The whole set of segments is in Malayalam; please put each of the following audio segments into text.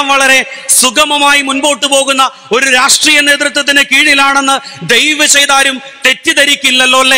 കേരളം വളരെ സുഗമമായി മുൻപോട്ട് പോകുന്ന ഒരു രാഷ്ട്രീയ നേതൃത്വത്തിന് കീഴിലാണെന്ന് ദയവ് ചെയ്താലും തെറ്റിദ്ധരിക്കില്ലല്ലോ അല്ലേ?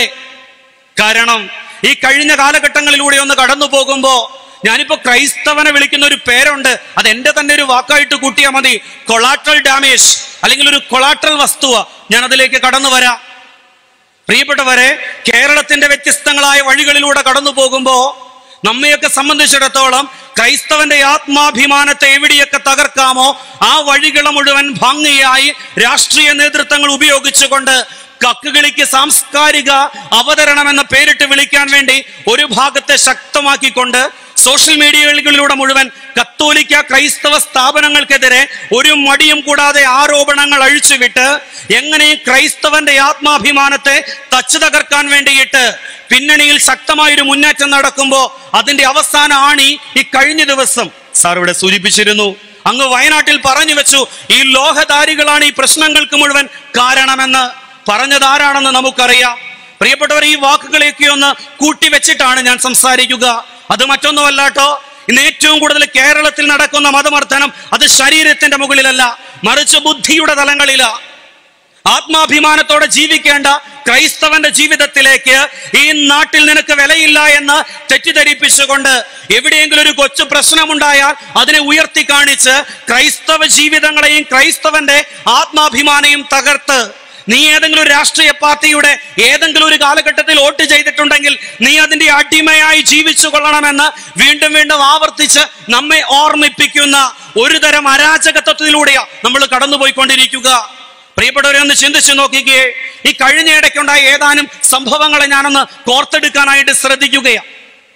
കാരണം ഈ കഴിഞ്ഞ കാലഘട്ടങ്ങളിലൂടെ ഒന്ന് കടന്നു പോകുമ്പോ ഞാനിപ്പോ ക്രൈസ്തവനെ വിളിക്കുന്ന ഒരു പേരുണ്ട്, അത് എന്റെ തന്നെ ഒരു വാക്കായിട്ട് കൂട്ടിയാൽ മതി, കൊളാട്രൽ ഡാമേജ്, അല്ലെങ്കിൽ ഒരു കൊളാട്രൽ വസ്തുവ. ഞാൻ അതിലേക്ക് കടന്നു വരാം. പ്രിയപ്പെട്ടവരെ, കേരളത്തിന്റെ വ്യത്യസ്തങ്ങളായ വഴികളിലൂടെ കടന്നു പോകുമ്പോ നമ്മയൊക്കെ സംബന്ധിച്ചിടത്തോളം ക്രൈസ്തവന്റെ ആത്മാഭിമാനത്തെ എവിടെയൊക്കെ തകർക്കാമോ ആ വഴികളെ മുഴുവൻ ഭംഗിയായി രാഷ്ട്രീയ നേതൃത്വങ്ങൾ ഉപയോഗിച്ചുകൊണ്ട് കക്കുകളിക്ക് സാംസ്കാരിക അവതരണം എന്ന പേരിട്ട് വിളിക്കാൻ വേണ്ടി ഒരു ഭാഗത്തെ ശക്തമാക്കിക്കൊണ്ട് സോഷ്യൽ മീഡിയകളിലൂടെ മുഴുവൻ കത്തോലിക്ക ക്രൈസ്തവ സ്ഥാപനങ്ങൾക്കെതിരെ ഒരു മടിയും കൂടാതെ ആരോപണങ്ങൾ അഴിച്ചുവിട്ട് എങ്ങനെ ക്രൈസ്തവന്റെ ആത്മാഭിമാനത്തെ തച്ചു തകർക്കാൻ വേണ്ടിയിട്ട് പിന്നണിയിൽ ശക്തമായൊരു മുന്നേറ്റം നടക്കുമ്പോൾ അതിന്റെ അവസാന ആണി ഈ കഴിഞ്ഞ ദിവസം സാർ ഇവിടെ സൂചിപ്പിച്ചിരുന്നു. അങ്ങ് വയനാട്ടിൽ പറഞ്ഞു വെച്ചു, ഈ ലോഹധാരികളാണ് ഈ പ്രശ്നങ്ങൾക്ക് മുഴുവൻ കാരണമെന്ന്. പറഞ്ഞതാരാണെന്ന് നമുക്കറിയാം. പ്രിയപ്പെട്ടവർ, ഈ വാക്കുകളെയൊക്കെ ഒന്ന് കൂട്ടിവെച്ചിട്ടാണ് ഞാൻ സംസാരിക്കുക. അത് മറ്റൊന്നുമല്ലാട്ടോ, ഇന്ന് ഏറ്റവും കൂടുതൽ കേരളത്തിൽ നടക്കുന്ന മതമർദ്ദനം അത് ശരീരത്തിന്റെ മുകളിലല്ല, മറിച്ച് ബുദ്ധിയുടെ തലങ്ങളിലാ. ആത്മാഭിമാനത്തോടെ ജീവിക്കേണ്ട ക്രൈസ്തവന്റെ ജീവിതത്തിലേക്ക് ഈ നാട്ടിൽ നിനക്ക് വിലയില്ല എന്ന് തെറ്റിദ്ധരിപ്പിച്ചുകൊണ്ട് എവിടെയെങ്കിലും ഒരു കൊച്ചു പ്രശ്നമുണ്ടായാൽ അതിനെ ഉയർത്തി കാണിച്ച് ക്രൈസ്തവ ജീവിതങ്ങളെയും ക്രൈസ്തവന്റെ ആത്മാഭിമാനയും തകർത്ത് നീ ഏതെങ്കിലും ഒരു രാഷ്ട്രീയ പാർട്ടിയുടെ ഏതെങ്കിലും ഒരു കാലഘട്ടത്തിൽ വോട്ട് ചെയ്തിട്ടുണ്ടെങ്കിൽ നീ അതിന്റെ അടിമയായി ജീവിച്ചു കൊള്ളണമെന്ന് വീണ്ടും വീണ്ടും ആവർത്തിച്ച് നമ്മെ ഓർമ്മിപ്പിക്കുന്ന ഒരു തരം അരാജകത്വത്തിലൂടെയാണ് നമ്മൾ കടന്നുപോയിക്കൊണ്ടിരിക്കുക. പ്രിയപ്പെട്ടവരെ, ഒന്ന് ചിന്തിച്ചു നോക്കിക്കേ. ഈ കഴിഞ്ഞ ഇടയ്ക്കുണ്ടായ ഏതാനും സംഭവങ്ങളെ ഞാനൊന്ന് കോർത്തെടുക്കാനായിട്ട് ശ്രദ്ധിക്കുകയാണ്.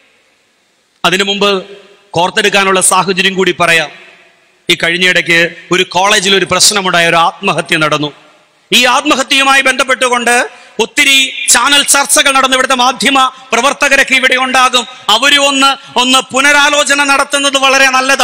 അതിനു മുമ്പ് കോർത്തെടുക്കാനുള്ള സാഹചര്യം കൂടി പറയാം. ഈ കഴിഞ്ഞ ഇടയ്ക്ക് ഒരു കോളേജിൽ ഒരു പ്രശ്നമുണ്ടായ, ഒരു ആത്മഹത്യ നടന്നു. ഈ ആത്മഹത്യയുമായി ബന്ധപ്പെട്ടുകൊണ്ട് ഒത്തിരി ചാനൽ ചർച്ചകൾ നടന്നു. ഇവിടുത്തെ മാധ്യമ പ്രവർത്തകരൊക്കെ ഇവിടെ ഉണ്ടാകും. അവര് ഒന്ന് പുനരാലോചന നടത്തുന്നത് വളരെ നല്ലതാ.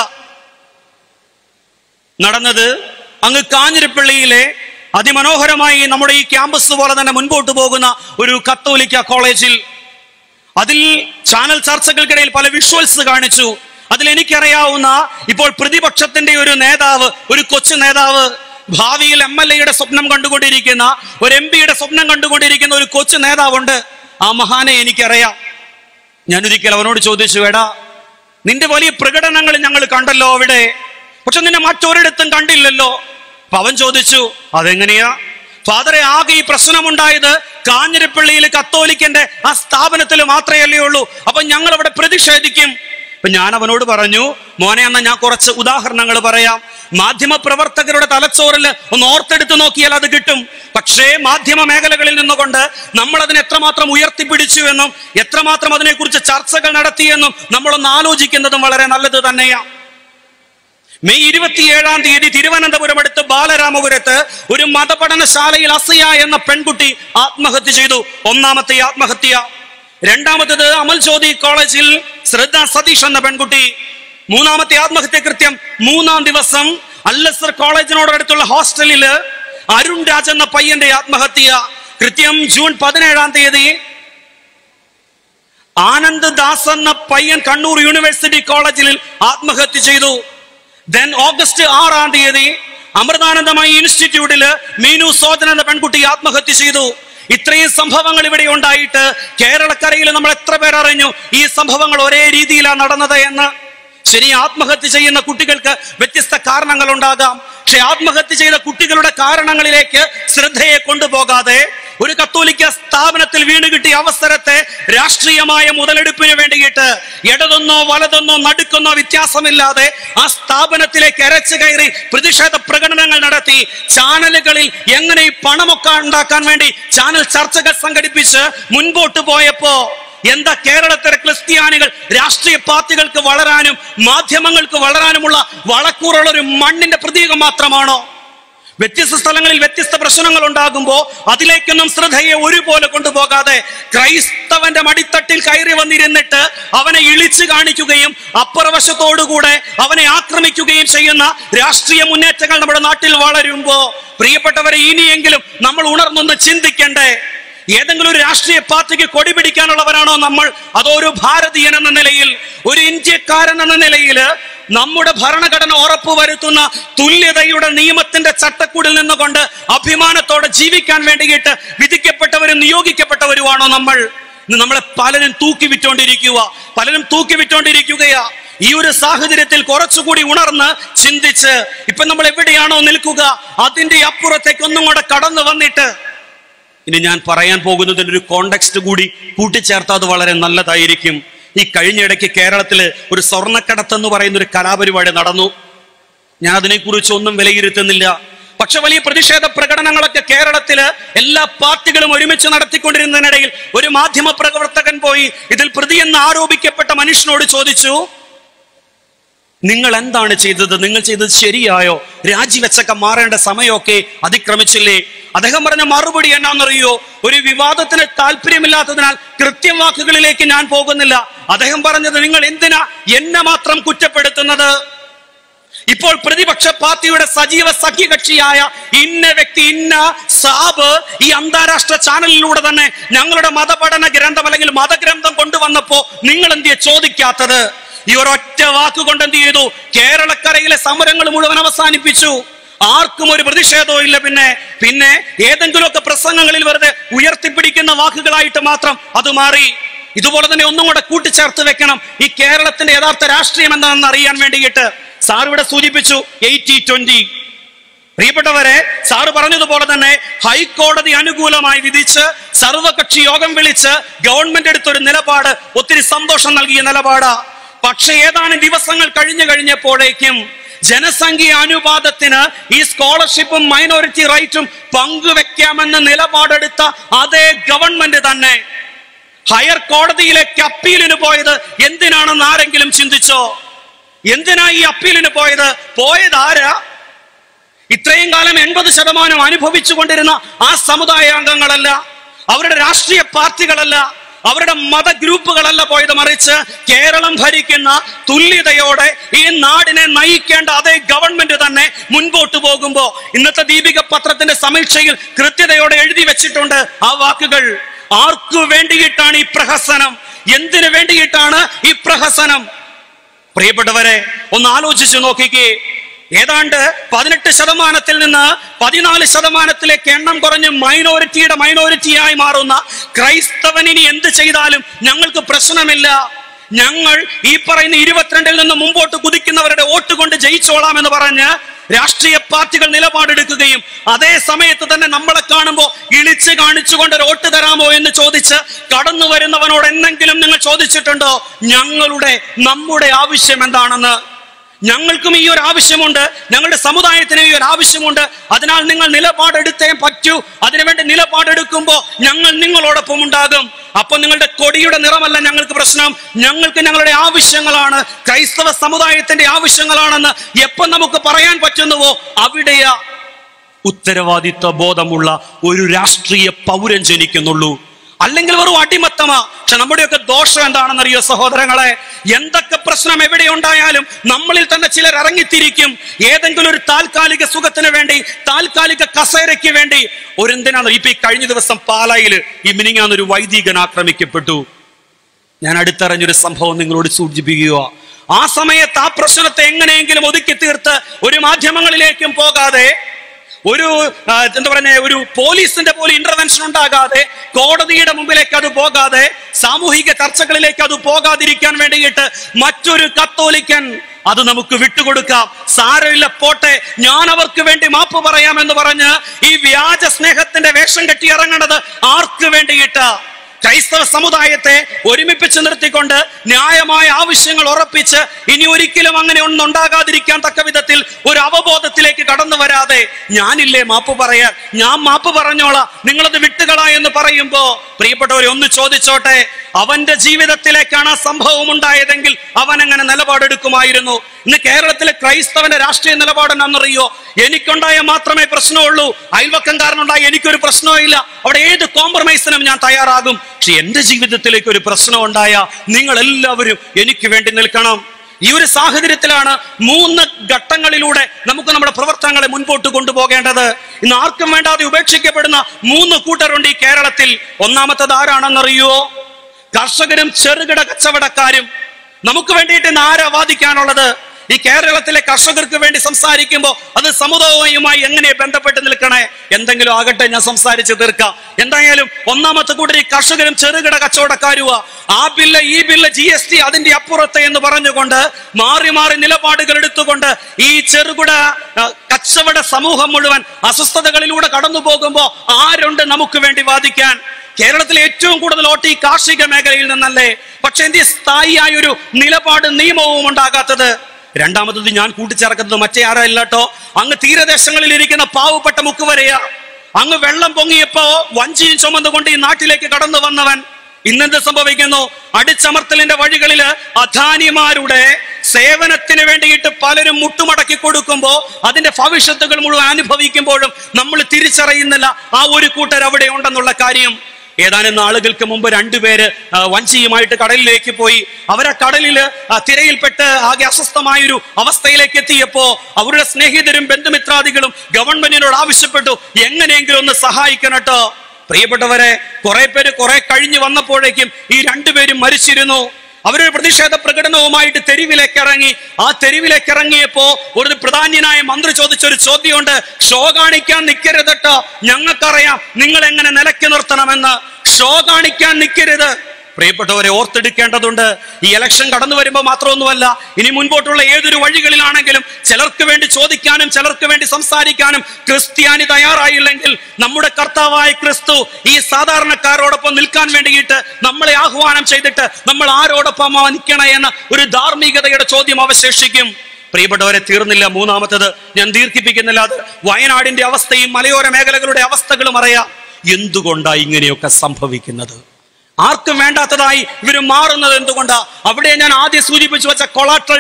നടന്നത് അങ്ങ് കാഞ്ഞിരപ്പള്ളിയിലെ അതിമനോഹരമായി നമ്മുടെ ഈ ക്യാമ്പസ് പോലെ തന്നെ മുൻപോട്ട് പോകുന്ന ഒരു കത്തോലിക്ക കോളേജിൽ, അതിൽ ചാനൽ ചർച്ചകൾക്കിടയിൽ പല വിഷ്വൽസ് കാണിച്ചു. അതിൽ എനിക്കറിയാവുന്ന ഇപ്പോൾ പ്രതിപക്ഷത്തിന്റെ ഒരു നേതാവ്, ഒരു കൊച്ചു നേതാവ്, ഭാവിയിൽ MLA സ്വപ്നം കണ്ടുകൊണ്ടിരിക്കുന്ന, ഒരു MP സ്വപ്നം കണ്ടുകൊണ്ടിരിക്കുന്ന ഒരു കൊച്ചു നേതാവുണ്ട്. ആ മഹാനെ എനിക്കറിയാം. ഞാനൊരിക്കൽ അവനോട് ചോദിച്ചു, എടാ, നിന്റെ വലിയ പ്രകടനങ്ങൾ ഞങ്ങൾ കണ്ടല്ലോ അവിടെ, പക്ഷെ നിന്നെ മറ്റൊരിടത്തും കണ്ടില്ലല്ലോ. അപ്പൊ അവൻ ചോദിച്ചു, അതെങ്ങനെയാ ഫാദറെ? ആകെ ഈ പ്രശ്നമുണ്ടായത് കാഞ്ഞിരപ്പള്ളിയിൽ കത്തോലിക്കന്റെ ആ സ്ഥാപനത്തിൽ മാത്രമല്ലേ ഉള്ളൂ, അപ്പൊ ഞങ്ങൾ അവിടെ പ്രതിഷേധിക്കും. അപ്പൊ ഞാൻ അവനോട് പറഞ്ഞു, മോനെ, എന്നാ ഞാൻ കുറച്ച് ഉദാഹരണങ്ങൾ പറയാം. മാധ്യമ പ്രവർത്തകരുടെ തലച്ചോറിൽ ഒന്ന് ഓർത്തെടുത്ത് നോക്കിയാൽ അത് കിട്ടും. പക്ഷേ മാധ്യമ മേഖലകളിൽ നിന്നുകൊണ്ട് നമ്മൾ അതിനെ എത്രമാത്രം ഉയർത്തിപ്പിടിച്ചു എന്നും എത്രമാത്രം അതിനെക്കുറിച്ച് ചർച്ചകൾ നടത്തിയെന്നും നമ്മളൊന്ന് ആലോചിക്കുന്നതും വളരെ നല്ലത് തന്നെയാണ്. മെയ് 27-ാം തീയതി തിരുവനന്തപുരം അടുത്ത് ബാലരാമപുരത്ത് ഒരു മതപഠനശാലയിൽ അസിയ എന്ന പെൺകുട്ടി ആത്മഹത്യ ചെയ്തു. ഒന്നാമത്തെ ആത്മഹത്യ. രണ്ടാമത്തേത് അമൽ ജ്യോതി കോളേജിൽ ശ്രദ്ധ സതീഷ് എന്ന പെൺകുട്ടി. മൂന്നാമത്തെ ആത്മഹത്യ കൃത്യം 3-ാം ദിവസം അല്ലസർ കോളേജിനോടടുത്തുള്ള ഹോസ്റ്റലില് അരുൺ രാജ് എന്ന പയ്യന്റെ ആത്മഹത്യ. കൃത്യം ജൂൺ 17-ാം തീയതി ആനന്ദ് ദാസ് എന്ന പയ്യൻ കണ്ണൂർ യൂണിവേഴ്സിറ്റി കോളേജിൽ ആത്മഹത്യ ചെയ്തു. ദെൻ ഓഗസ്റ്റ് 6-ാം തീയതി അമൃതാനന്ദമയി ഇൻസ്റ്റിറ്റ്യൂട്ടില് മീനു സോജൻ എന്ന പെൺകുട്ടി ആത്മഹത്യ ചെയ്തു. ഇത്രയും സംഭവങ്ങൾ ഇവിടെ ഉണ്ടായിട്ട് കേരളക്കരയിൽ നമ്മൾ എത്ര പേർ അറിഞ്ഞു ഈ സംഭവങ്ങൾ ഒരേ രീതിയിലാണ് നടന്നത് എന്ന്? ശരി, ആത്മഹത്യ ചെയ്യുന്ന കുട്ടികൾക്ക് വ്യത്യസ്ത കാരണങ്ങൾ ഉണ്ടാകാം. പക്ഷെ ആത്മഹത്യ ചെയ്ത കുട്ടികളുടെ കാരണങ്ങളിലേക്ക് ശ്രദ്ധയെ കൊണ്ടുപോകാതെ ഒരു കത്തോലിക്ക സ്ഥാപനത്തിൽ വീണ് കിട്ടിയ അവസരത്തെ രാഷ്ട്രീയമായ മുതലെടുപ്പിന് വേണ്ടിയിട്ട് ഇടതൊന്നോ വലതൊന്നോ നടുക്കൊന്നോ വ്യത്യാസമില്ലാതെ ആ സ്ഥാപനത്തിലേക്ക് എരച്ചു കയറി പ്രതിഷേധ പ്രകടനങ്ങൾ നടത്തി ചാനലുകളിൽ എങ്ങനെ ഈ പണമൊക്കെ ഉണ്ടാക്കാൻ വേണ്ടി ചാനൽ ചർച്ചകൾ സംഘടിപ്പിച്ച് മുൻപോട്ട് പോയപ്പോ എന്താ കേരളത്തിലെ ക്രിസ്ത്യാനികൾ രാഷ്ട്രീയ പാർട്ടികൾക്ക് വളരാനും മാധ്യമങ്ങൾക്ക് വളരാനുമുള്ള വളക്കൂറുള്ള ഒരു മണ്ണിന്റെ പ്രതീകം മാത്രമാണോ? വ്യത്യസ്ത സ്ഥലങ്ങളിൽ വ്യത്യസ്ത പ്രശ്നങ്ങൾ ഉണ്ടാകുമ്പോൾ അതിലേക്കൊന്നും ശ്രദ്ധയെ ഒരുപോലെ കൊണ്ടുപോകാതെ ക്രൈസ്തവന്റെ മടിത്തട്ടിൽ കയറി വന്നിരുന്നിട്ട് അവനെ ഇളിച്ചു കാണിക്കുകയും അപ്പുറവശത്തോടുകൂടെ അവനെ ആക്രമിക്കുകയും ചെയ്യുന്ന രാഷ്ട്രീയ മുന്നേറ്റങ്ങൾ നമ്മുടെ നാട്ടിൽ വളരുമ്പോ പ്രിയപ്പെട്ടവരെ, ഇനിയെങ്കിലും നമ്മൾ ഉണർന്നൊന്ന് ചിന്തിക്കണ്ടേ? ഏതെങ്കിലും ഒരു രാഷ്ട്രീയ പാർട്ടിക്ക് കൊടി പിടിക്കാനുള്ളവരാണോ നമ്മൾ? അതോ ഒരു ഭാരതീയൻ എന്ന നിലയിൽ, ഒരു ഇന്ത്യക്കാരൻ എന്ന നിലയിൽ നമ്മുടെ ഭരണഘടന ഉറപ്പുവരുത്തുന്ന തുല്യതയുടെ നിയമത്തിന്റെ ചട്ടക്കൂടിൽ നിന്നുകൊണ്ട് അഭിമാനത്തോടെ ജീവിക്കാൻ വേണ്ടിയിട്ട് വിധിക്കപ്പെട്ടവരും നിയോഗിക്കപ്പെട്ടവരുമാണോ നമ്മൾ? നമ്മളെ പലരും തൂക്കി വിറ്റോണ്ടിരിക്കുകയാ. ഈ ഒരു സാഹചര്യത്തിൽ കുറച്ചുകൂടി ഉണർന്ന് ചിന്തിച്ച് ഇപ്പൊ നമ്മൾ എവിടെയാണോ നിൽക്കുക അതിന്റെ അപ്പുറത്തേക്ക് ഒന്നും കൂടെ കടന്നു വന്നിട്ട്, ഇനി ഞാൻ പറയാൻ പോകുന്നതിന് ഒരു കോണ്ടെക്സ്റ്റ് കൂടി കൂട്ടിച്ചേർത്താൽ അത് വളരെ നല്ലതായിരിക്കും. ഈ കഴിഞ്ഞ ഇടയ്ക്ക് കേരളത്തില് ഒരു സ്വർണ്ണക്കടത്ത് എന്ന് പറയുന്ന ഒരു കലാപരിപാടി നടന്നു. ഞാൻ അതിനെക്കുറിച്ച് ഒന്നും വിലയിരുത്തുന്നില്ല. പക്ഷെ വലിയ പ്രതിഷേധ പ്രകടനങ്ങളൊക്കെ കേരളത്തില് എല്ലാ പാർട്ടികളും ഒരുമിച്ച് നടത്തിക്കൊണ്ടിരുന്നതിനിടയിൽ ഒരു മാധ്യമ പ്രവർത്തകൻ പോയി ഇതിൽ പ്രതിയെന്ന് ആരോപിക്കപ്പെട്ട മനുഷ്യനോട് ചോദിച്ചു, നിങ്ങൾ എന്താണ് ചെയ്തത്? നിങ്ങൾ ചെയ്തത് ശരിയായോ? രാജിവെച്ചൊക്കെ മാറേണ്ട സമയമൊക്കെ അതിക്രമിച്ചില്ലേ? അദ്ദേഹം പറഞ്ഞ മറുപടി എന്നാണെന്നറിയോ? ഒരു വിവാദത്തിന് താല്പര്യമില്ലാത്തതിനാൽ കൃത്യവാക്കുകളിലേക്ക് ഞാൻ പോകുന്നില്ല. അദ്ദേഹം പറഞ്ഞത്, നിങ്ങൾ എന്തിനാ എന്നെ മാത്രം കുറ്റപ്പെടുത്തുന്നത്? ഇപ്പോൾ പ്രതിപക്ഷ പാർട്ടിയുടെ സജീവ സഖ്യകക്ഷിയായ ഇന്ന വ്യക്തി, ഇന്ന സാബ് ഈ അന്താരാഷ്ട്ര ചാനലിലൂടെ തന്നെ ഞങ്ങളുടെ മതപഠന ഗ്രന്ഥം അല്ലെങ്കിൽ മതഗ്രന്ഥം കൊണ്ടുവന്നപ്പോ നിങ്ങൾ എന്തിയെ ചോദിക്കാത്തത്? ഈ ഒരൊറ്റ വാക്കുകൊണ്ട് എന്ത് ചെയ്തു? കേരളക്കരയിലെ സമരങ്ങൾ മുഴുവൻ അവസാനിപ്പിച്ചു. ആർക്കും ഒരു പ്രതിഷേധവും ഇല്ല. പിന്നെ ഏതെങ്കിലുമൊക്കെ പ്രസംഗങ്ങളിൽ വെറുതെ ഉയർത്തിപ്പിടിക്കുന്ന വാക്കുകളായിട്ട് മാത്രം അത് മാറി. ഇതുപോലെ തന്നെ ഒന്നും കൂടെ കൂട്ടിച്ചേർത്ത് വെക്കണം. ഈ കേരളത്തിന്റെ യഥാർത്ഥ രാഷ്ട്രീയം എന്താണെന്ന് അറിയാൻ വേണ്ടിയിട്ട് സാർ ഇവിടെ സൂചിപ്പിച്ചു 80-20. പ്രിയപ്പെട്ടവരെ, സാറ് പറഞ്ഞതുപോലെ തന്നെ ഹൈക്കോടതി അനുകൂലമായി വിധിച്ച് സർവകക്ഷി യോഗം വിളിച്ച് ഗവൺമെന്റ് എടുത്തൊരു നിലപാട് ഒത്തിരി സന്തോഷം നൽകിയ നിലപാടാ. പക്ഷെ ഏതാനും ദിവസങ്ങൾ കഴിഞ്ഞപ്പോഴേക്കും ജനസംഖ്യ അനുപാതത്തിന് ഈ സ്കോളർഷിപ്പും മൈനോറിറ്റി റൈറ്റും പങ്കുവെക്കാമെന്ന നിലപാടെടുത്ത അതേ ഗവൺമെന്റ് തന്നെ ഹയർ കോടതിയിലേക്ക് അപ്പീലിന് പോയത് എന്തിനാണെന്ന് ആരെങ്കിലും ചിന്തിച്ചോ? എന്തിനാ ഈ അപ്പീലിന് പോയത് ആരാ? ഇത്രയും കാലം 80% അനുഭവിച്ചു കൊണ്ടിരുന്ന ആ സമുദായാംഗങ്ങളല്ല, അവരുടെ രാഷ്ട്രീയ പാർട്ടികളല്ല, അവരുടെ മതഗ്രൂപ്പുകളല്ല പോയത്. മറിച്ച് കേരളം ഭരിക്കുന്ന തുല്യതയോടെ ഈ നാടിനെ നയിക്കേണ്ട അതേ ഗവൺമെന്റ് തന്നെ മുൻപോട്ട് പോകുമ്പോ ഇന്നത്തെ ദീപിക പത്രത്തിന്റെ സമീക്ഷയിൽ കൃത്യതയോടെ എഴുതി വെച്ചിട്ടുണ്ട് ആ വാക്കുകൾ. ആർക്കു വേണ്ടിയിട്ടാണ് ഈ പ്രഹസനം? എന്തിനു വേണ്ടിയിട്ടാണ് ഈ പ്രഹസനം? പ്രിയപ്പെട്ടവരെ, ഒന്ന് ആലോചിച്ചു നോക്കിക്കേ. ഏതാണ്ട് 18% നിന്ന് 14% എണ്ണം കുറഞ്ഞ് മൈനോറിറ്റിയായി മാറുന്ന ക്രൈസ്തവൻ ഇനി എന്ത് ചെയ്താലും ഞങ്ങൾക്ക് പ്രശ്നമില്ല. ഞങ്ങൾ ഈ പറയുന്ന 22 നിന്ന് മുമ്പോട്ട് കുതിക്കുന്നവരുടെ വോട്ട് കൊണ്ട് ജയിച്ചോളാം എന്ന് പറഞ്ഞ് രാഷ്ട്രീയ പാർട്ടികൾ നിലപാടെടുക്കുകയും അതേ സമയത്ത് തന്നെ നമ്മളെ കാണുമ്പോൾ ഇളിച്ച് കാണിച്ചുകൊണ്ട് ഒരു വോട്ട് തരാമോ എന്ന് ചോദിച്ച് കടന്നു വരുന്നവനോട് എന്തെങ്കിലും നിങ്ങൾ ചോദിച്ചിട്ടുണ്ടോ? നമ്മുടെ ആവശ്യം എന്താണെന്ന്? ഞങ്ങൾക്കും ഈ ഒരു ആവശ്യമുണ്ട്, ഞങ്ങളുടെ സമുദായത്തിന് ഈ ഒരു ആവശ്യമുണ്ട്. അതിനാൽ നിങ്ങൾ നിലപാടെടുത്തേ പറ്റൂ. അതിനുവേണ്ടി നിലപാടെടുക്കുമ്പോൾ ഞങ്ങൾ നിങ്ങളോടൊപ്പം ഉണ്ടാകും. അപ്പൊ നിങ്ങളുടെ കൊടിയുടെ നിറമല്ല ഞങ്ങൾക്ക് പ്രശ്നം, ഞങ്ങൾക്ക് ഞങ്ങളുടെ ആവശ്യങ്ങളാണ്, ക്രൈസ്തവ സമുദായത്തിന്റെ ആവശ്യങ്ങളാണെന്ന് എപ്പോ നമുക്ക് പറയാൻ പറ്റുന്നുവോ അവിടെയാ ഉത്തരവാദിത്വ ബോധമുള്ള ഒരു രാഷ്ട്രീയ പൗരൻ ജനിക്കുന്നുള്ളൂ. അല്ലെങ്കിൽ വെറും അടിമത്തമാ. പക്ഷെ നമ്മുടെയൊക്കെ ദോഷം എന്താണെന്നറിയോ സഹോദരങ്ങളെ? എന്തൊക്കെ പ്രശ്നം എവിടെ ഉണ്ടായാലും നമ്മളിൽ തന്നെ ചിലർ ഇറങ്ങിത്തിരിക്കും. ഏതെങ്കിലും ഒരു താൽക്കാലിക സുഖത്തിന് വേണ്ടി, താൽക്കാലിക കസേരയ്ക്ക് വേണ്ടി. എന്തിനാണ് ഇപ്പൊ ഈ കഴിഞ്ഞ ദിവസം പാലായില് ഈ മിനിങ്ങാന്നൊരു വൈദികൻ ആക്രമിക്കപ്പെട്ടു. ഞാൻ അടുത്തറിഞ്ഞൊരു സംഭവം നിങ്ങളോട് സൂചിപ്പിക്കുക. ആ സമയത്ത് ആ പ്രശ്നത്തെ എങ്ങനെയെങ്കിലും ഒതുക്കി തീർത്ത് ഒരു മാധ്യമങ്ങളിലേക്കും പോകാതെ, ഒരു പോലീസിന്റെ പോലും ഇന്റർവെൻഷൻ ഉണ്ടാകാതെ, കോടതിയുടെ മുമ്പിലേക്ക് അത് പോകാതെ, സാമൂഹിക ചർച്ചകളിലേക്ക് അത് പോകാതിരിക്കാൻ വേണ്ടിയിട്ട് മറ്റൊരു കത്തോലിക്കൻ അത് നമുക്ക് വിട്ടുകൊടുക്കാം, സാരമില്ല പോട്ടെ, ഞാൻ അവർക്ക് വേണ്ടി മാപ്പ് പറയാമെന്ന് പറഞ്ഞ് ഈ വ്യാജ സ്നേഹത്തിന്റെ വേഷം കെട്ടി ഇറങ്ങണത് ആർക്ക് വേണ്ടിയിട്ട്? ക്രൈസ്തവ സമുദായത്തെ ഒരുമിപ്പിച്ച് നിർത്തിക്കൊണ്ട് ന്യായമായ ആവശ്യങ്ങൾ ഉറപ്പിച്ച് ഇനി ഒരിക്കലും അങ്ങനെ ഒന്നും ഉണ്ടാകാതിരിക്കാൻ തക്ക വിധത്തിൽ ഒരു അവബോധത്തിലേക്ക് കടന്നു വരാതെ, ഞാനില്ലേ മാപ്പ് പറയാൻ, ഞാൻ മാപ്പ് പറഞ്ഞോളാം, നിങ്ങളത് വിട്ടുകളാ എന്ന് പറയുമ്പോ, പ്രിയപ്പെട്ടവരെ ഒന്ന് ചോദിച്ചോട്ടെ, അവന്റെ ജീവിതത്തിലേക്കാണ് ആ സംഭവം ഉണ്ടായതെങ്കിൽ അവൻ എങ്ങനെ നിലപാടെടുക്കുമായിരുന്നു? ഇന്ന് കേരളത്തിലെ ക്രൈസ്തവന്റെ രാഷ്ട്രീയ നിലപാട് എന്നാണെന്നറിയോ? എനിക്കുണ്ടായ മാത്രമേ പ്രശ്നമുള്ളൂ, അയൽവക്കംകാരനുണ്ടായ എനിക്കൊരു പ്രശ്നവും ഇല്ല, അവിടെ ഏത് കോംപ്രമൈസിനും ഞാൻ തയ്യാറാകും. പക്ഷെ എന്റെ ജീവിതത്തിലേക്ക് ഒരു പ്രശ്നം ഉണ്ടായ നിങ്ങൾ എല്ലാവരും എനിക്ക് വേണ്ടി നിൽക്കണം. ഈ ഒരു സാഹചര്യത്തിലാണ് 3 ഘട്ടങ്ങളിലൂടെ നമുക്ക് നമ്മുടെ പ്രവർത്തനങ്ങളെ മുൻപോട്ട് കൊണ്ടുപോകേണ്ടത്. ഇന്ന് ആർക്കും വേണ്ടാതെ ഉപേക്ഷിക്കപ്പെടുന്ന 3 കൂട്ടരുണ്ട് ഈ കേരളത്തിൽ. ഒന്നാമത്തത് ആരാണെന്നറിയോ? കർഷകരും ചെറുകിട കച്ചവടക്കാരും. നമുക്ക് വേണ്ടിയിട്ട് ഇന്ന് ആരാ വാദിക്കാനുള്ളത്? ഈ കേരളത്തിലെ കർഷകർക്ക് വേണ്ടി സംസാരിക്കുമ്പോൾ അത് സമുദായവുമായി എങ്ങനെ ബന്ധപ്പെട്ട് നിൽക്കണേ? എന്തെങ്കിലും ആകട്ടെ, ഞാൻ സംസാരിച്ച് തീർക്കാം. എന്തായാലും ഒന്നാമത്തെ കൂട്ടർ ഈ കർഷകരും ചെറുകിട കച്ചവടക്കാരുവാ. ആ ബില്ല്, ഈ ബില്ല്, GST അതിന്റെ അപ്പുറത്തെ എന്ന് പറഞ്ഞുകൊണ്ട് മാറി മാറി നിലപാടുകൾ എടുത്തുകൊണ്ട് ഈ ചെറുകിട കച്ചവട സമൂഹം മുഴുവൻ അസ്വസ്ഥതകളിലൂടെ കടന്നു പോകുമ്പോൾ ആരുണ്ട് നമുക്ക് വേണ്ടി വാദിക്കാൻ? കേരളത്തിലെ ഏറ്റവും കൂടുതൽ വോട്ട് ഈ കാർഷിക മേഖലയിൽ നിന്നല്ലേ? പക്ഷെ എന്ത് സ്ഥായിയായ ഒരു നിലപാട് നിയമവും ഉണ്ടാകാത്തത്? രണ്ടാമത്തത് ഞാൻ കൂട്ടിച്ചേർക്കുന്നത് മറ്റേ ആരല്ലോ, അങ്ങ് തീരദേശങ്ങളിൽ ഇരിക്കുന്ന പാവപ്പെട്ട മുക്കുവരെയാ. അങ്ങ് വെള്ളം പൊങ്ങിയപ്പോ വഞ്ചിയും ചുമന്നുകൊണ്ട് ഈ നാട്ടിലേക്ക് കടന്നു വന്നവൻ ഇന്നെന്ത് സംഭവിക്കുന്നു? അടിച്ചമർത്തലിന്റെ വഴികളില് അധാനിമാരുടെ സേവനത്തിന് വേണ്ടിയിട്ട് പലരും മുട്ടുമടക്കി കൊടുക്കുമ്പോ അതിന്റെ ഭവിഷ്യത്തുകൾ മുഴുവൻ അനുഭവിക്കുമ്പോഴും നമ്മൾ തിരിച്ചറിയുന്നില്ല ആ ഒരു കൂട്ടർ അവിടെ ഉണ്ടെന്നുള്ള കാര്യം. ഏതാനും നാളുകൾക്ക് മുമ്പ് രണ്ടുപേര് വഞ്ചിയുമായിട്ട് കടലിലേക്ക് പോയി. അവരെ കടലില് തിരയിൽപ്പെട്ട് ആകെ അസ്വസ്ഥമായൊരു അവസ്ഥയിലേക്ക് എത്തിയപ്പോ അവരുടെ സ്നേഹിതരും ബന്ധുമിത്രാദികളും ഗവൺമെന്റിനോട് ആവശ്യപ്പെട്ടു, എങ്ങനെയെങ്കിലും ഒന്ന് സഹായിക്കണട്ടോ. പ്രിയപ്പെട്ടവരെ, കുറെ പേര് കുറെ കഴിഞ്ഞു വന്നപ്പോഴേക്കും ഈ രണ്ടുപേരും മരിച്ചിരുന്നു. അവരൊരു പ്രതിഷേധ പ്രകടനവുമായിട്ട് തെരുവിലേക്ക് ഇറങ്ങി. ആ തെരുവിലേക്ക് ഇറങ്ങിയപ്പോ ഒരു പ്രധാന്യനായ മന്ത്രി ചോദിച്ചൊരു ചോദ്യമുണ്ട്, ഷോ കാണിക്കാൻ നിൽക്കരുതട്ടോ, ഞങ്ങൾക്കറിയാം നിങ്ങൾ എങ്ങനെ നിലയ്ക്ക് നിർത്തണമെന്ന്. ഷോ കാണിക്കാൻ നിൽക്കരുത്. പ്രിയപ്പെട്ടവരെ, ഓർത്തെടുക്കേണ്ടതുണ്ട്. ഈ ഇലക്ഷൻ കടന്നു വരുമ്പോൾ മാത്രമൊന്നുമല്ല, ഇനി മുൻപോട്ടുള്ള ഏതൊരു വഴികളിലാണെങ്കിലും ചിലർക്ക് വേണ്ടി ചോദിക്കാനും ചിലർക്ക് വേണ്ടി സംസാരിക്കാനും ക്രിസ്ത്യാനി തയ്യാറായില്ലെങ്കിൽ നമ്മുടെ കർത്താവായ ക്രിസ്തു ഈ സാധാരണക്കാരോടൊപ്പം നിൽക്കാൻ വേണ്ടിയിട്ട് നമ്മളെ ആഹ്വാനം ചെയ്തിട്ട് നമ്മൾ ആരോടൊപ്പം നിൽക്കണേ എന്ന ഒരു ധാർമ്മികതയുടെ ചോദ്യം അവശേഷിക്കും. പ്രിയപ്പെട്ടവരെ, തീർന്നില്ല. മൂന്നാമത്തത് ഞാൻ ദീർഘിപ്പിക്കുന്നില്ല. അത് വയനാടിന്റെ അവസ്ഥയും മലയോര മേഖലകളുടെ അവസ്ഥകളും അറിയാം. എന്തുകൊണ്ടാണ് ഇങ്ങനെയൊക്കെ സംഭവിക്കുന്നത്? ആർക്കും വേണ്ടാത്തതായി ഇവർ മാറുന്നത് എന്തുകൊണ്ടാ? അവിടെ ഞാൻ ആദ്യം സൂചിപ്പിച്ചു വെച്ച കൊളാട്രൽ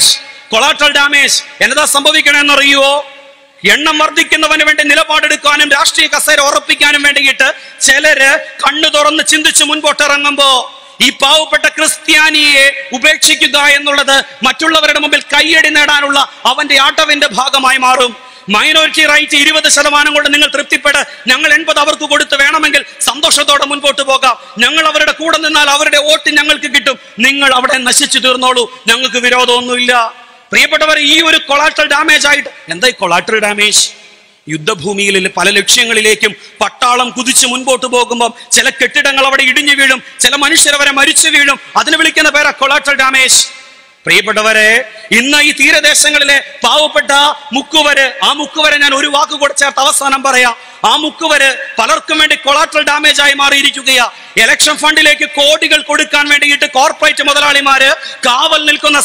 ഡാമേജ് എന്നതാ സംഭവിക്കണമെന്നറിയുവോ? എണ്ണം വർദ്ധിക്കുന്നവന് വേണ്ടി നിലപാടെടുക്കാനും രാഷ്ട്രീയ കസേര ഉറപ്പിക്കാനും വേണ്ടിയിട്ട് ചിലര് കണ്ണു തുറന്ന് ചിന്തിച്ച് മുൻപോട്ടിറങ്ങുമ്പോ ഈ പാവപ്പെട്ട ക്രിസ്ത്യാനിയെ ഉപേക്ഷിക്കുക എന്നുള്ളത് മറ്റുള്ളവരുടെ മുമ്പിൽ കയ്യടി നേടാനുള്ള അവന്റെ ആട്ടവിന്റെ ഭാഗമായി മാറും. മൈനോറിറ്റി റൈറ്റ് 20% കൊണ്ട് നിങ്ങൾ തൃപ്തിപ്പെട്, ഞങ്ങൾ 80 അവർക്ക് കൊടുത്ത് വേണമെങ്കിൽ സന്തോഷത്തോടെ മുൻപോട്ട് പോകാം. ഞങ്ങൾ അവരുടെ കൂടെ നിന്നാൽ അവരുടെ വോട്ട് ഞങ്ങൾക്ക് കിട്ടും. നിങ്ങൾ അവിടെ നശിച്ചു തീർന്നോളൂ, ഞങ്ങൾക്ക് വിരോധമൊന്നുമില്ല. പ്രിയപ്പെട്ടവർ, ഈ ഒരു കൊളാട്രൽ ഡാമേജ് ആയിട്ട് എന്താ ഈ കൊളാട്രൽ ഡാമേജ്? യുദ്ധഭൂമിയിൽ പല ലക്ഷ്യങ്ങളിലേക്കും പട്ടാളം കുതിച്ച് മുൻപോട്ട് പോകുമ്പോൾ ചില കെട്ടിടങ്ങൾ അവിടെ ഇടിഞ്ഞു വീഴും, ചില മനുഷ്യരവരെ മരിച്ചു വീഴും. അതിന് വിളിക്കുന്ന പേരാ കൊളാട്രൽ ഡാമേജ്. പ്രിയപ്പെട്ടവരെ, ഇന്ന് ഈ തീരദേശങ്ങളിലെ പാവപ്പെട്ട മുക്കുവര്, ആ മുക്കുവരെ ഞാൻ ഒരു വാക്ക് കൂടെ ചേർത്ത് അവസാനം പറയാം. ആ മുക്കുവര് പലർക്കും വേണ്ടി കൊളാട്രൽ ഡാമേജ് ആയി മാറിയിരിക്കുകയാ. ഇലക്ഷൻ ഫണ്ടിലേക്ക് കോടികൾ കൊടുക്കാൻ വേണ്ടിയിട്ട് കോർപ്പറേറ്റ് മുതലാളിമാര് കാവൽ നിൽക്കുന്ന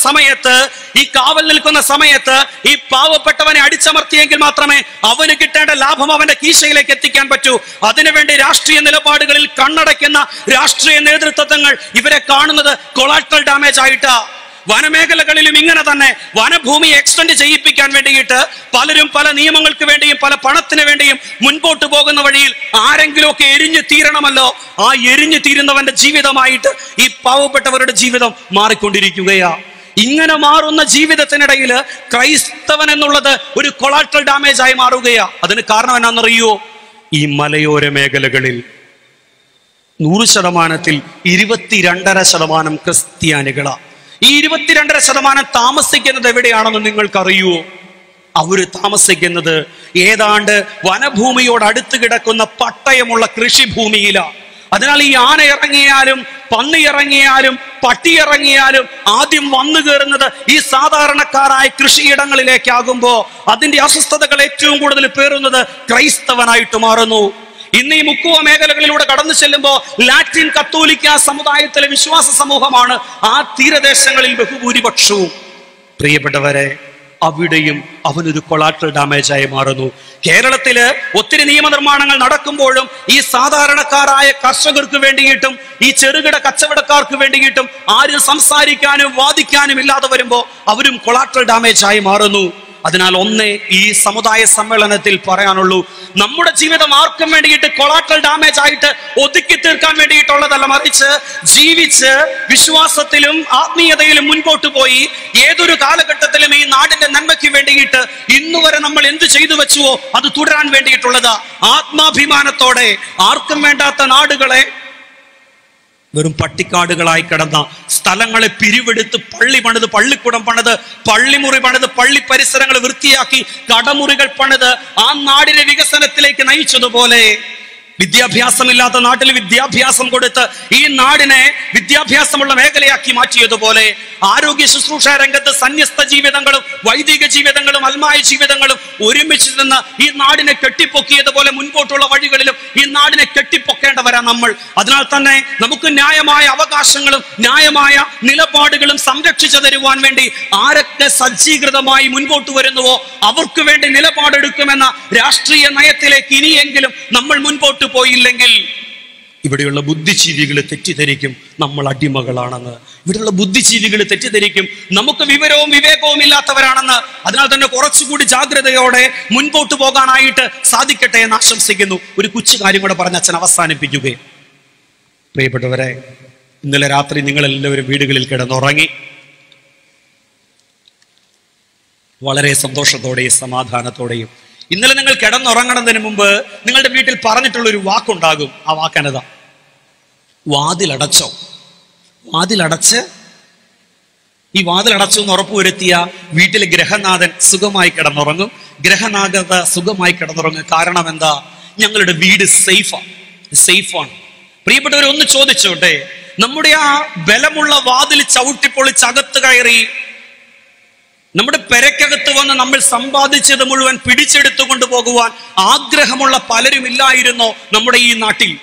സമയത്ത് ഈ പാവപ്പെട്ടവനെ അടിച്ചമർത്തിയെങ്കിൽ മാത്രമേ അവന് കിട്ടേണ്ട ലാഭം അവന്റെ കീശയിലേക്ക് എത്തിക്കാൻ പറ്റൂ. അതിനുവേണ്ടി രാഷ്ട്രീയ നിലപാടുകളിൽ കണ്ണടയ്ക്കുന്ന രാഷ്ട്രീയ നേതൃത്വങ്ങൾ ഇവരെ കാണുന്നത് കൊളാട്രൽ ഡാമേജ് ആയിട്ടാ. വനമേഖലകളിലും ഇങ്ങനെ തന്നെ വനഭൂമി എക്സ്റ്റെൻഡ് ചെയ്യിപ്പിക്കാൻ വേണ്ടിയിട്ട് പലരും പല നിയമങ്ങൾക്ക് വേണ്ടിയും പല പണത്തിന് വേണ്ടിയും മുൻപോട്ട് പോകുന്ന വഴിയിൽ ആരെങ്കിലുമൊക്കെ എരിഞ്ഞു തീരണമല്ലോ. ആ എരിഞ്ഞു തീരുന്നവന്റെ ജീവിതമായിട്ട് ഈ പാവപ്പെട്ടവരുടെ ജീവിതം മാറിക്കൊണ്ടിരിക്കുകയാ. ഇങ്ങനെ മാറുന്ന ജീവിതത്തിനിടയിൽ ക്രൈസ്തവൻ എന്നുള്ളത് ഒരു കൊളാട്രൽ ഡാമേജ് ആയി മാറുകയാ. അതിന് കാരണം എന്നാണെന്നറിയോ? ഈ മലയോര മേഖലകളിൽ 100%ത്തിൽ 22.5% ക്രിസ്ത്യാനികളാ. ഈ 22.5% താമസിക്കുന്നത് എവിടെയാണെന്ന് നിങ്ങൾക്കറിയുവോ? അവര് താമസിക്കുന്നത് ഏതാണ്ട് വനഭൂമിയോട് അടുത്ത് കിടക്കുന്ന പട്ടയമുള്ള കൃഷിഭൂമിയിലാണ്. അതിനാൽ ഈ ആന ഇറങ്ങിയാലും പന്നി ഇറങ്ങിയാലും പട്ടി ഇറങ്ങിയാലും ആദ്യം വന്നു കയറുന്നത് ഈ സാധാരണക്കാരായ കൃഷിയിടങ്ങളിലേക്കാകുമ്പോ അതിന്റെ അസ്വസ്ഥതകൾ ഏറ്റവും കൂടുതൽ പേറുന്നത് ക്രൈസ്തവനായിട്ട് മാറുന്നു. ഇന്ന് ഈ മുക്കുവ മേഖലകളിലൂടെ കടന്നു ചെല്ലുമ്പോൾ ലാറ്റിൻ കത്തോലിക്ക സമുദായത്തിലെ വിശ്വാസ സമൂഹമാണ് ആ തീരദേശങ്ങളിൽ ബഹുഭൂരിപക്ഷവും. പ്രിയപ്പെട്ടവരെ, അവിടെയും അവനൊരു കൊളാട്രൽ ഡാമേജ് ആയി മാറുന്നു. കേരളത്തില് ഒത്തിരി നിയമനിർമ്മാണങ്ങൾ നടക്കുമ്പോഴും ഈ സാധാരണക്കാരായ കർഷകർക്ക് വേണ്ടിയിട്ടും ഈ ചെറുകിട കച്ചവടക്കാർക്ക് വേണ്ടിയിട്ടും ആരും സംസാരിക്കാനും വാദിക്കാനും ഇല്ലാതെ വരുമ്പോ അവരും കൊളാട്രൽ ഡാമേജ് ആയി മാറുന്നു. അതിനാൽ ഒന്നേ ഈ സമുദായ സമ്മേളനത്തിൽ പറയാനുള്ളൂ, നമ്മുടെ ജീവിതം ആർക്കും വേണ്ടിയിട്ട് കൊളാട്രൽ ഡാമേജ് ആയിട്ട് ഒതുക്കി തീർക്കാൻ വേണ്ടിയിട്ടുള്ളതല്ല, മറിച്ച് ജീവിച്ച് വിശ്വാസത്തിലും ആത്മീയതയിലും മുൻപോട്ട് പോയി ഏതൊരു കാലഘട്ടത്തിലും ഈ നാടിന്റെ നന്മയ്ക്ക് വേണ്ടിയിട്ട് ഇന്നുവരെ നമ്മൾ എന്ത് ചെയ്തു വെച്ചുവോ അത് തുടരാൻ വേണ്ടിയിട്ടുള്ളതാ. ആത്മാഭിമാനത്തോടെ ആർക്കും വേണ്ടാത്ത നാടുകളെ വെറും പട്ടിക്കാടുകളായി കിടന്ന സ്ഥലങ്ങളെ പിരിവെടുത്ത് പള്ളി പണിത്, പള്ളിക്കുടം പണിത്, പള്ളിമുറി പണിത്, പള്ളി പരിസരങ്ങൾ വൃത്തിയാക്കി, കടമുറികൾ പണിത് ആ നാടിനെ വികസനത്തിലേക്ക് നയിച്ചതുപോലെ വിദ്യാഭ്യാസമില്ലാത്ത നാട്ടിൽ വിദ്യാഭ്യാസം കൊടുത്ത് ഈ നാടിനെ വിദ്യാഭ്യാസമുള്ള മേഖലയാക്കി മാറ്റിയതുപോലെ ആരോഗ്യ ശുശ്രൂഷ രംഗത്ത് സന്യസ്ത ജീവിതങ്ങളും വൈദിക ജീവിതങ്ങളും അൽമായ ജീവിതങ്ങളും ഒരുമിച്ച് നിന്ന് ഈ നാടിനെ കെട്ടിപ്പൊക്കിയതുപോലെ മുൻപോട്ടുള്ള വഴികളിലും ഈ നാടിനെ കെട്ടിപ്പൊക്കേണ്ടവരാ നമ്മൾ. അതിനാൽ തന്നെ നമുക്ക് ന്യായമായ അവകാശങ്ങളും ന്യായമായ നിലപാടുകളും സംരക്ഷിച്ചു തരുവാൻ വേണ്ടി ആരൊക്കെ സജ്ജീകൃതമായി മുൻപോട്ട് വരുന്നുവോ അവർക്ക് വേണ്ടി നിലപാടെടുക്കുമെന്ന രാഷ്ട്രീയ നയത്തിലേക്ക് ഇനിയെങ്കിലും നമ്മൾ മുൻപോട്ട് പോയില്ലെങ്കിൽ ഇവിടെയുള്ള ബുദ്ധിജീവികൾ തെറ്റിദ്ധരിക്കും നമ്മൾ അടിമകളാണെന്ന്. ഇവിടെയുള്ള ബുദ്ധിജീവികൾ തെറ്റിദ്ധരിക്കും നമുക്ക് വിവരവും വിവേകവും ഇല്ലാത്തവരാണെന്ന്. അതിനാൽ തന്നെ കുറച്ചുകൂടി ജാഗ്രതയോടെ മുൻപോട്ട് പോകാനായിട്ട് സാധിക്കട്ടെ എന്ന് ആശംസിക്കുന്നു. ഒരു കൊച്ചു കാര്യം കൂടെ പറഞ്ഞ് അച്ഛൻ അവസാനിപ്പിക്കുകയും, പ്രിയപ്പെട്ടവരെ, ഇന്നലെ രാത്രി നിങ്ങളെല്ലാവരും വീടുകളിൽ കിടന്നുറങ്ങി വളരെ സന്തോഷത്തോടെയും സമാധാനത്തോടെയും. ഇന്നലെ നിങ്ങൾ കിടന്നുറങ്ങുന്നതിന് മുമ്പ് നിങ്ങളുടെ വീട്ടിൽ പറഞ്ഞിട്ടുള്ളൊരു വാക്കുണ്ടാകും. ആ വാക്കനതാ, വാതിലടച്ചോ. വാതിലടച്ച് ഈ വാതിലടച്ചു എന്ന് ഉറപ്പുവരുത്തിയ വീട്ടിലെ ഗ്രഹനാഥൻ സുഖമായി കിടന്നുറങ്ങും, ഗ്രഹനാഥ സുഖമായി കിടന്നുറങ്ങും. കാരണം എന്താ? ഞങ്ങളുടെ വീട് സേഫാണ്. പ്രിയപ്പെട്ടവരെ, ഒന്ന് ചോദിച്ചോട്ടെ, നമ്മുടെ ആ ബലമുള്ള വാതിൽ ചവിട്ടിപ്പൊളിച്ച് അകത്ത് കയറി നമ്മുടെ പെരക്കകത്ത് വന്ന് നമ്മൾ സമ്പാദിച്ചത് മുഴുവൻ പിടിച്ചെടുത്തു കൊണ്ടുപോകുവാൻ ആഗ്രഹമുള്ള പലരും ഇല്ലായിരുന്നോ നമ്മുടെ ഈ നാട്ടിൽ?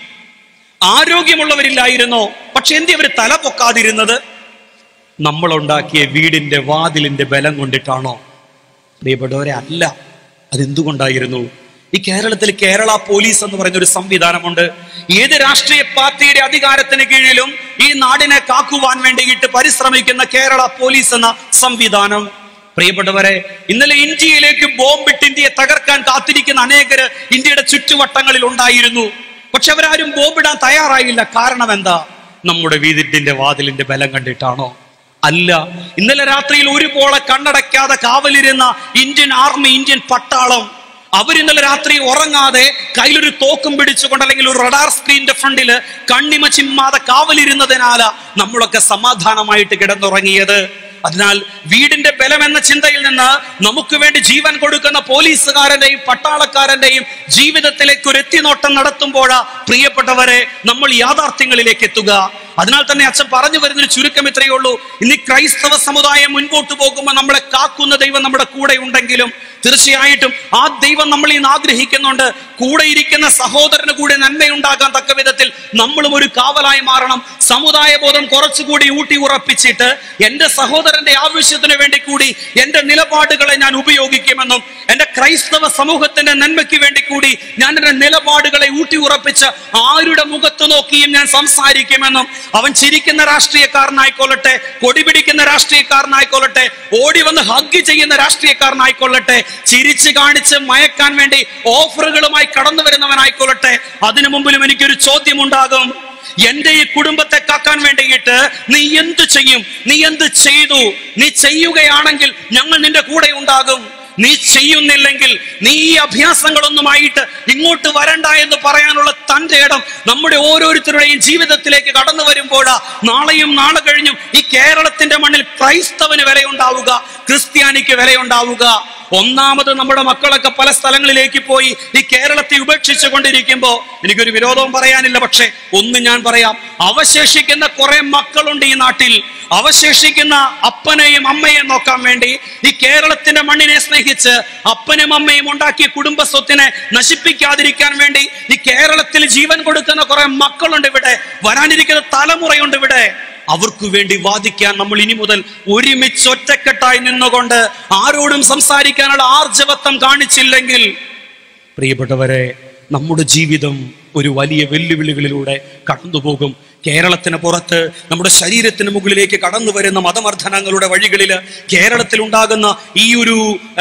ആരോഗ്യമുള്ളവരില്ലായിരുന്നോ? പക്ഷെ എന്തി അവർ തല പൊക്കാതിരുന്നത്? നമ്മളുണ്ടാക്കിയ വീടിന്റെ വാതിലിന്റെ ബലം കൊണ്ടിട്ടാണോ? പ്രിയപ്പെട്ടവരെ, അല്ല. അതെന്തുകൊണ്ടായിരുന്നു? ഈ കേരളത്തിൽ കേരള പോലീസ് എന്ന് പറയുന്ന ഒരു സംവിധാനമുണ്ട്. ഏത് രാഷ്ട്രീയ പാർട്ടിയുടെ അധികാരത്തിന് കീഴിലും ഈ നാടിനെ കാക്കുവാൻ വേണ്ടിയിട്ട് പരിശ്രമിക്കുന്ന കേരള പോലീസ് എന്ന സംവിധാനം. പ്രിയപ്പെട്ടവരെ, ഇന്നലെ ഇന്ത്യയിലേക്ക് ബോംബിട്ട് ഇന്ത്യയെ തകർക്കാൻ കാത്തിരിക്കുന്ന അനേകര് ഇന്ത്യയുടെ ചുറ്റുവട്ടങ്ങളിൽ ഉണ്ടായിരുന്നു. പക്ഷെ അവരാരും ബോംബിടാൻ തയ്യാറായില്ല. കാരണം എന്താ? നമ്മുടെ വീടിന്റെ വാതിലിന്റെ ബലം കണ്ടിട്ടാണോ? അല്ല. ഇന്നലെ രാത്രിയിൽ ഒരു പോളെ കണ്ണടയ്ക്കാതെ കാവലിരുന്ന ഇന്ത്യൻ ആർമി, ഇന്ത്യൻ പട്ടാളം, അവരിന്നലെ രാത്രി ഉറങ്ങാതെ കയ്യിലൊരു തോക്കും പിടിച്ചുകൊണ്ട് അല്ലെങ്കിൽ ഒരു റഡാർ സ്ക്രീനിന്റെ ഫ്രണ്ടില് കണ്ണിമ ചിമ്മാതെ കാവലിരുന്നതിനാല നമ്മളൊക്കെ സമാധാനമായിട്ട് കിടന്നുറങ്ങിയത്. അതിനാൽ വീടിന്റെ ബലം എന്ന ചിന്തയിൽ നിന്ന് നമുക്ക് വേണ്ടി ജീവൻ കൊടുക്കുന്ന പോലീസുകാരന്റെയും പട്ടാളക്കാരന്റെയും ജീവിതത്തിലേക്ക് ഒരു എത്തിനോട്ടം നടത്തുമ്പോഴാ പ്രിയപ്പെട്ടവരെ നമ്മൾ യാഥാർത്ഥ്യങ്ങളിലേക്ക് എത്തുക. അതിനാൽ തന്നെ അച്ഛൻ പറഞ്ഞു വരുന്നൊരു ചുരുക്കം ഇത്രയേ ഉള്ളൂ. ഇന്ന് ക്രൈസ്തവ സമുദായം മുൻപോട്ട് പോകുമ്പോൾ നമ്മളെ കാക്കുന്ന ദൈവം നമ്മുടെ കൂടെ ഉണ്ടെങ്കിലും തീർച്ചയായിട്ടും ആ ദൈവം നമ്മൾ ഇന്ന് ആഗ്രഹിക്കുന്നുണ്ട്. കൂടെ ഇരിക്കുന്ന സഹോദരന് കൂടെ നന്മയുണ്ടാകാൻ തക്ക വിധത്തിൽ നമ്മളും ഒരു കാവലായി മാറണം. സമുദായ ബോധം കുറച്ചുകൂടി ഊട്ടി ഉറപ്പിച്ചിട്ട് എന്റെ സഹോദരന്റെ ആവശ്യത്തിന് വേണ്ടി കൂടി എന്റെ നിലപാടുകളെ ഞാൻ ഉപയോഗിക്കുമെന്നും എന്റെ ക്രൈസ്തവ സമൂഹത്തിന്റെ നന്മയ്ക്ക് വേണ്ടി കൂടി ഞാൻ എന്റെ നിലപാടുകളെ ഊട്ടി ഉറപ്പിച്ച് ആരുടെ മുഖത്ത് നോക്കിയും ഞാൻ സംസാരിക്കുമെന്നും അവൻ ചിരിക്കുന്ന രാഷ്ട്രീയക്കാരനായിക്കൊള്ളട്ടെ, കൊടി പിടിക്കുന്ന രാഷ്ട്രീയക്കാരനായിക്കൊള്ളട്ടെ, ഓടി വന്ന് ഹഗ് ചെയ്യുന്ന രാഷ്ട്രീയക്കാരനായിക്കൊള്ളട്ടെ, ചിരിച്ച് കാണിച്ച് മയക്കാൻ വേണ്ടി ഓഫറുകളുമായി കടന്നു വരുന്നവനായിക്കൊള്ളട്ടെ, അതിനു മുമ്പിലും എനിക്കൊരു ചോദ്യമുണ്ടാകും. എന്റെ ഈ കുടുംബത്തെ കാക്കാൻ വേണ്ടിയിട്ട് നീ എന്ത് ചെയ്യും? നീ എന്ത് ചെയ്തു? നീ ചെയ്യുകയാണെങ്കിൽ ഞങ്ങൾ നിന്റെ കൂടെ ഉണ്ടാകും. നീ ചെയ്യുന്നില്ലെങ്കിൽ നീ ഈ അഭ്യാസങ്ങളൊന്നുമായിട്ട് ഇങ്ങോട്ട് വരണ്ട എന്ന് പറയാനുള്ള തന്റെ ഇടം നമ്മുടെ ഓരോരുത്തരുടെയും ജീവിതത്തിലേക്ക് കടന്നു വരുമ്പോഴാ നാളെയും നാളെ കഴിഞ്ഞും ഈ കേരളത്തിന്റെ മണ്ണിൽ ക്രൈസ്തവന് വിലയുണ്ടാവുക, ക്രിസ്ത്യാനിക്ക് വിലയുണ്ടാവുക. ഒന്നാമത് നമ്മുടെ മക്കളൊക്കെ പല സ്ഥലങ്ങളിലേക്ക് പോയി ഈ കേരളത്തെ ഉപേക്ഷിച്ചു കൊണ്ടിരിക്കുമ്പോ എനിക്കൊരു വിരോധവും പറയാനില്ല. പക്ഷെ ഒന്ന് ഞാൻ പറയാം, അവശേഷിക്കുന്ന കുറെ മക്കളുണ്ട് ഈ നാട്ടിൽ. അവശേഷിക്കുന്ന അപ്പനെയും അമ്മയെയും നോക്കാൻ വേണ്ടി ഈ കേരളത്തിന്റെ മണ്ണിനെ സ്നേഹിച്ച് അപ്പനും അമ്മയും ഉണ്ടാക്കിയ കുടുംബ സ്വത്തിനെ നശിപ്പിക്കാതിരിക്കാൻ വേണ്ടി ഈ കേരളത്തിൽ ജീവൻ കൊടുക്കുന്ന കുറെ മക്കളുണ്ട് ഇവിടെ, വരാനിരിക്കുന്ന തലമുറയുണ്ട് ഇവിടെ. അവർക്ക് വേണ്ടി വാദിക്കാൻ നമ്മൾ ഇനി മുതൽ ഒരുമിച്ച് ഒറ്റക്കെട്ടായി നിന്നുകൊണ്ട് ആരോടും സംസാരിക്കാനുള്ള ആർജവത്വം കാണിച്ചില്ലെങ്കിൽ പ്രിയപ്പെട്ടവരെ, നമ്മുടെ ജീവിതം ഒരു വലിയ വെല്ലുവിളികളിലൂടെ കടന്നുപോകും. കേരളത്തിന് പുറത്ത് നമ്മുടെ ശരീരത്തിന് മുകളിലേക്ക് കടന്നു വരുന്ന മതമർദ്ദനങ്ങളുടെ വഴികളിൽ കേരളത്തിൽ ഉണ്ടാകുന്ന ഈ ഒരു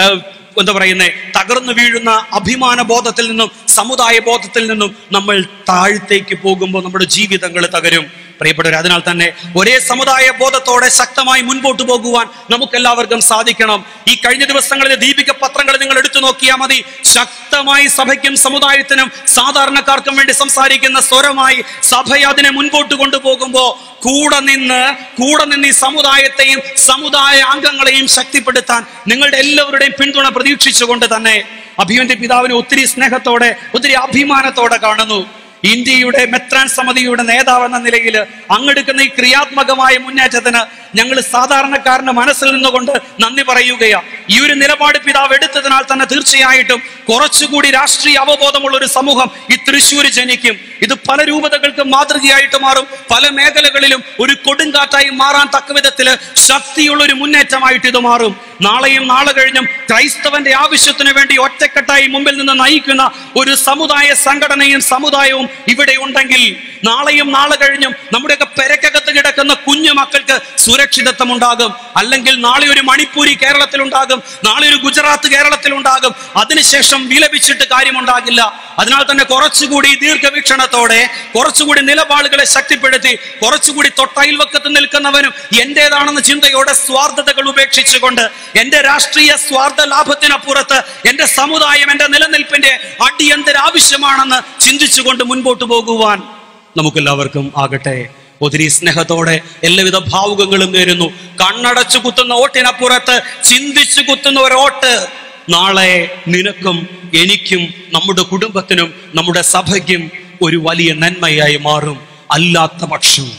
തകർന്നു വീഴുന്ന അഭിമാന ബോധത്തിൽ നിന്നും സമുദായ ബോധത്തിൽ നിന്നും നമ്മൾ താഴത്തേക്ക് പോകുമ്പോൾ നമ്മുടെ ജീവിതങ്ങൾ തകരും. പ്രിയപ്പെട്ടവർ, അതിനാൽ തന്നെ ഒരേ സമുദായ ബോധത്തോടെ ശക്തമായി മുൻപോട്ട് പോകുവാൻ നമുക്കെല്ലാവർക്കും സാധിക്കണം. ഈ കഴിഞ്ഞ ദിവസങ്ങളിലെ ദീപിക പത്രങ്ങൾ നിങ്ങൾ എടുത്തു നോക്കിയാൽ മതി. ശക്തമായി സഭയ്ക്കും സമുദായത്തിനും സാധാരണക്കാർക്കും വേണ്ടി സംസാരിക്കുന്ന സ്വരമായി സഭ അതിനെ മുൻപോട്ട് കൊണ്ടുപോകുമ്പോ കൂടെ നിന്ന് ഈ സമുദായത്തെയും സമുദായ അംഗങ്ങളെയും ശക്തിപ്പെടുത്താൻ നിങ്ങളുടെ എല്ലാവരുടെയും പിന്തുണ പ്രതീക്ഷിച്ചുകൊണ്ട് തന്നെ അഭിമന്യ പിതാവിനെ ഒത്തിരി സ്നേഹത്തോടെ, ഒത്തിരി അഭിമാനത്തോടെ കാണുന്നു. ഇന്ത്യയുടെ മെത്രാൻ സമിതിയുടെ നേതാവ് എന്ന നിലയിൽ അങ്ങെടുക്കുന്ന ഈ ക്രിയാത്മകമായ മുന്നേറ്റത്തിന് ഞങ്ങൾ സാധാരണക്കാരന്റെ മനസ്സിൽ നിന്നുകൊണ്ട് നന്ദി പറയുകയാണ്. ഈ ഒരു നിലപാട് പിതാവ് എടുത്തതിനാൽ തന്നെ തീർച്ചയായിട്ടും കുറച്ചുകൂടി രാഷ്ട്രീയ അവബോധമുള്ള ഒരു സമൂഹം ഈ തൃശ്ശൂർ ജനിക്കും. ഇത് പല രൂപതകൾക്ക് മാതൃകയായിട്ട് മാറും. പല മേഖലകളിലും ഒരു കൊടുങ്കാറ്റായി മാറാൻ തക്ക വിധത്തില് ശക്തിയുള്ള ഒരു മുന്നേറ്റമായിട്ട് ഇത് മാറും. നാളെയും നാളെ കഴിഞ്ഞും ക്രൈസ്തവന്റെ ആവശ്യത്തിന് വേണ്ടി ഒറ്റക്കെട്ടായി മുമ്പിൽ നിന്ന് നയിക്കുന്ന ഒരു സമുദായ സംഘടനയും സമുദായവും ഇവിടെ ഉണ്ടെങ്കിൽ നാളെയും നാളെ കഴിഞ്ഞും നമ്മുടെയൊക്കെ പെരക്കകത്ത് കിടക്കുന്ന കുഞ്ഞു മക്കൾക്ക് സുരക്ഷിതത്വം ഉണ്ടാകും. അല്ലെങ്കിൽ നാളെ ഒരു മണിപ്പൂരി കേരളത്തിലുണ്ടാകും, നാളെ ഒരു ഗുജറാത്ത് കേരളത്തിലുണ്ടാകും. അതിനുശേഷം വിലപിച്ചിട്ട് കാര്യമുണ്ടാകില്ല. അതിനാൽ തന്നെ കുറച്ചുകൂടി ദീർഘവീക്ഷണത്തോടെ, കുറച്ചുകൂടി നിലപാടുകളെ ശക്തിപ്പെടുത്തി, കുറച്ചുകൂടി തൊട്ടയൽവക്കത്ത് നിൽക്കുന്നവനും എന്റേതാണെന്ന ചിന്തയോടെ സ്വാർത്ഥതകൾ ഉപേക്ഷിച്ചുകൊണ്ട് എന്റെ രാഷ്ട്രീയ സ്വാർത്ഥ ലാഭത്തിനപ്പുറത്ത് എന്റെ സമുദായം എന്റെ നിലനിൽപ്പിന്റെ അടിയന്തര ആവശ്യമാണെന്ന് ചിന്തിച്ചുകൊണ്ട് മുൻപോട്ട് പോകുവാൻ നമുക്കെല്ലാവർക്കും ആകട്ടെ. ഒത്തിരി സ്നേഹത്തോടെ എല്ലാവിധ ഭാവുകങ്ങളും നേരുന്നു. കണ്ണടച്ചു കുത്തുന്ന ഓട്ടിനപ്പുറത്ത് ചിന്തിച്ചു കുത്തുന്ന ഒരോട്ട് നാളെ നിനക്കും എനിക്കും നമ്മുടെ കുടുംബത്തിനും നമ്മുടെ സഭയ്ക്കും ഒരു വലിയ നന്മയായി മാറും. അല്ലാത്ത പക്ഷം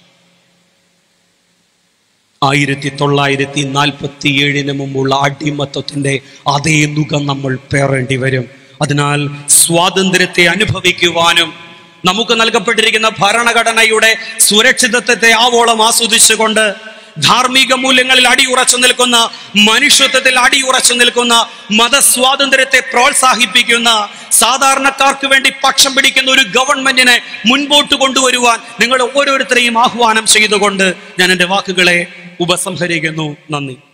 1947 മുമ്പുള്ള അടിമത്തത്തിന്റെ അതേ നുകം നമ്മൾ പേറേണ്ടി വരും. അതിനാൽ സ്വാതന്ത്ര്യത്തെ അനുഭവിക്കുവാനും നമുക്ക് നൽകപ്പെട്ടിരിക്കുന്ന ഭരണഘടനയുടെ സുരക്ഷിതത്വത്തെ ആവോളം ആസ്വദിച്ചുകൊണ്ട് ധാർമ്മിക മൂല്യങ്ങളിൽ അടിയുറച്ചു നിൽക്കുന്ന, മനുഷ്യത്വത്തിൽ അടിയുറച്ചു നിൽക്കുന്ന, മതസ്വാതന്ത്ര്യത്തെ പ്രോത്സാഹിപ്പിക്കുന്ന, സാധാരണക്കാർക്ക് വേണ്ടി പക്ഷം പിടിക്കുന്ന ഒരു ഗവൺമെന്റിനെ മുൻപോട്ട് കൊണ്ടുവരുവാൻ നിങ്ങൾ ഓരോരുത്തരെയും ആഹ്വാനം ചെയ്തുകൊണ്ട് ഞാൻ എൻ്റെ വാക്കുകളെ ഉപസംഹരിക്കുന്നു. നന്ദി.